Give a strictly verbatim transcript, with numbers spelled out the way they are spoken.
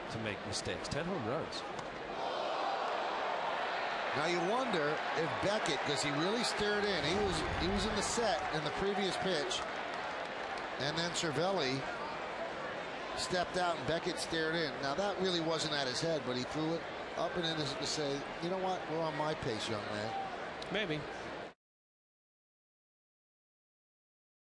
to make mistakes. ten home runs. Now you wonder if Beckett, because he really stared in, he was he was in the set in the previous pitch, and then Cervelli stepped out and Beckett stared in. Now that really wasn't at his head, but he threw it up and in to say, you know what, we're on my pace, young man. Maybe.